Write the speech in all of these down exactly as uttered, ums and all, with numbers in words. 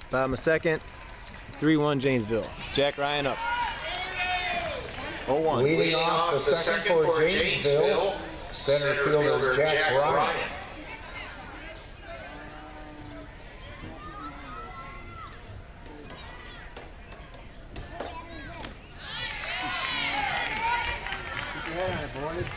Bottom of second, three one Janesville. Jack Ryan up. oh one. Leading off the second for Janesville, center fielder Jack Ryan. Keep your head on it, boys.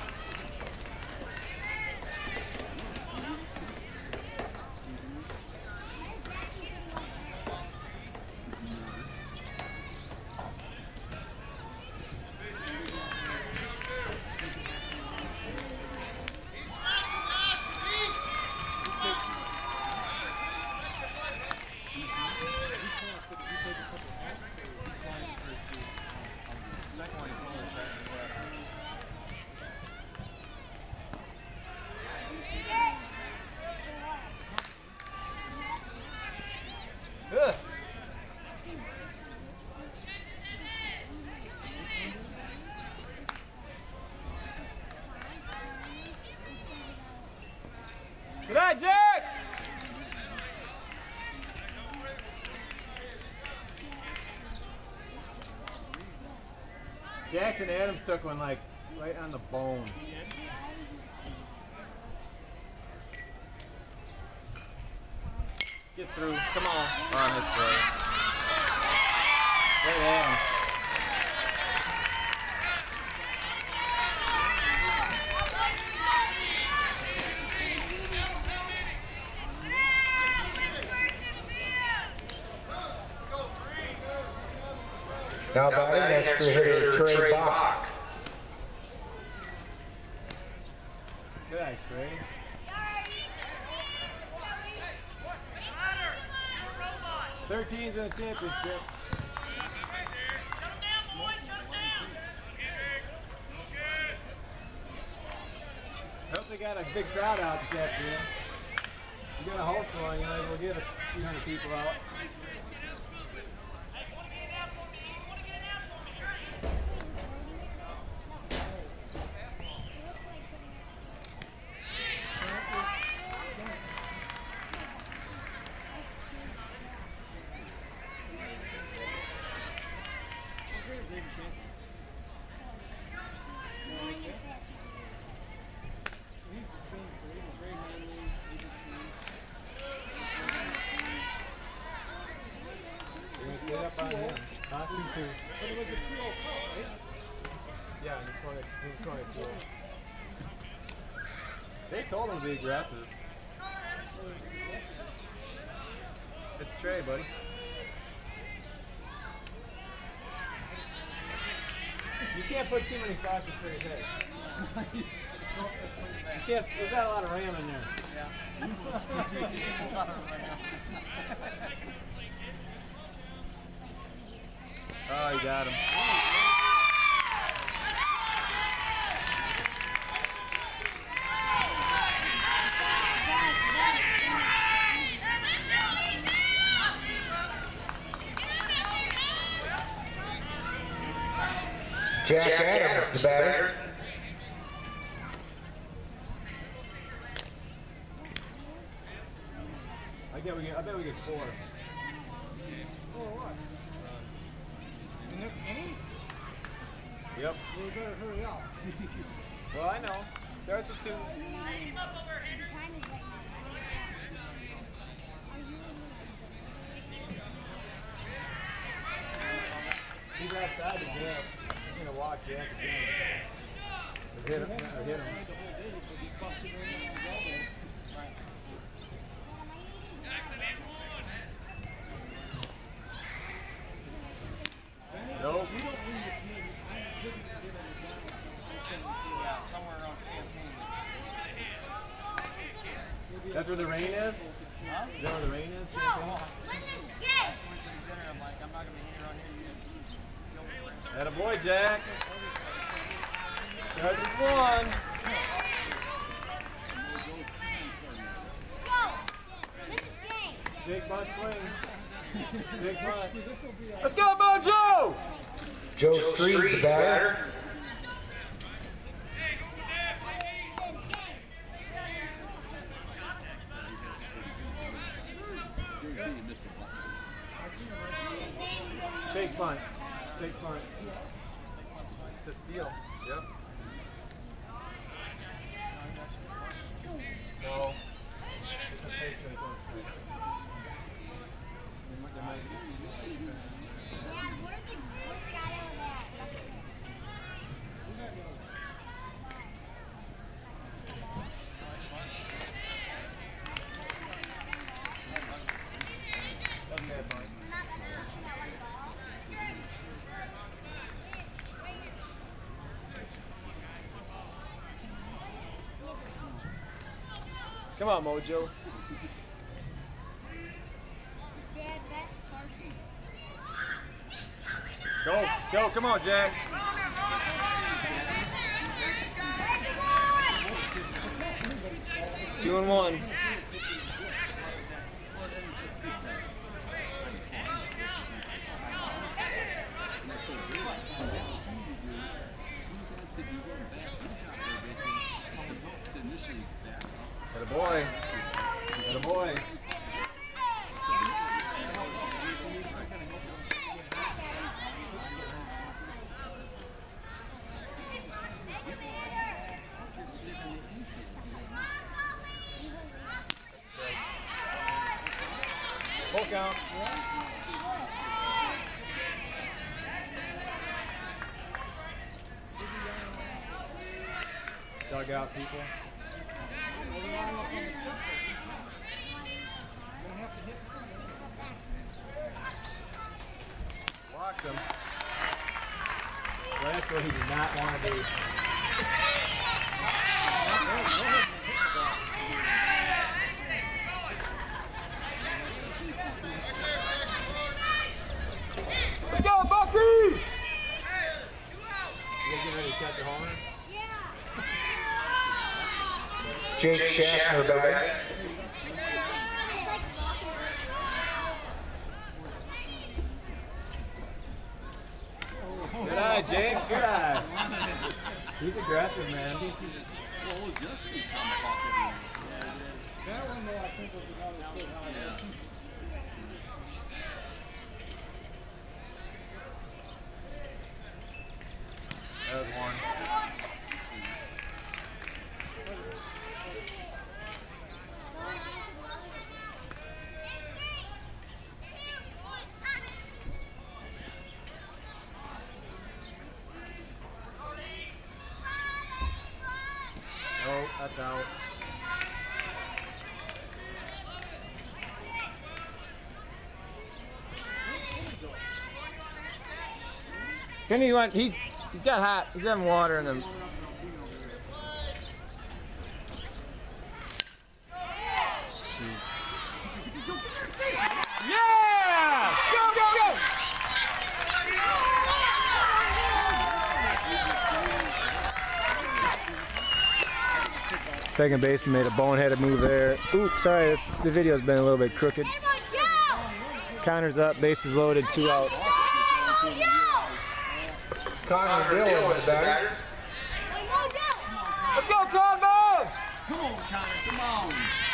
Good night, Jack! Jackson Adams took one like right on the bone. Get through. Come on. Oh, nice play. Right at him. Now batting next to hitter Trey Bach. Good eye, Trey. thirteen's in the championship. I hope they got a big crowd out this afternoon. You got a host one, you know, we'll get a few hundred people out. Get up on him. Not two two. But it was a two oh call, right? Yeah, and it's only, it's only two oh. They told him to be aggressive. It's Trey, buddy. You can't put too many thoughts in Trey's head. You can't, there's got a lot of ram in there. Yeah. A lot of ram. Oh, you got him. Jack, Jack Adams, Adams, the batter. I bet we get. I bet we get four. Four what? In this inning? Yep. We better hurry up. Well, I know. Starts with two. Hey, keep up over here. He's outside the jail. I'm gonna walk Jack again. Or hit him. Or hit him. Nope. That's where the rain is? Huh? Is that where the rain is? No. Atta boy, Jack. Starts with one. Big butt swing. Big butt. Let's go, Mojo! Joe Street, the batter. Big punt. Big punt. To steal. Yep. No. It's a fake to the close. Come on, Mojo. Go, go, come on, Jack. Two and one. Atta boy. Atta boy. Full count. Dugout people. Blocked him. Well, that's what he did not want to do. Let's go, Bucky! You guys getting ready to catch a homer? Jake Schaffner back. Good eye, Jake. Good eye. He's aggressive, man. Well, it was yesterday, Tomahawk. That one, though, I think was another good high. That was one. Oh, that's out. Kenny went, he, he got hot. He's having water in him. Yeah! Go, go, go! Second baseman made a boneheaded move there. Oops, sorry, the video's been a little bit crooked. Counter's up, bases loaded, two outs. Connor Dillon is batter. Let's go, Convo! Come on, Connor, come on.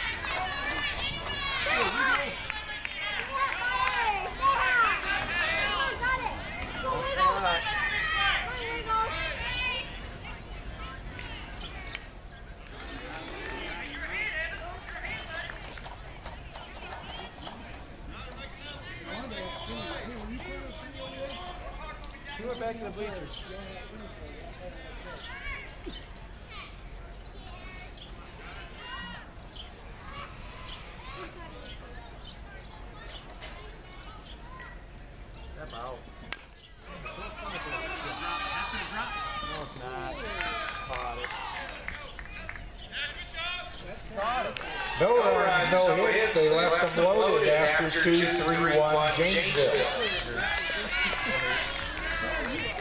He went back to the bleachers. Step out. No, it's not. Caught it. Caught it. No runs, no hits. They left them loaded after two three one Janesville.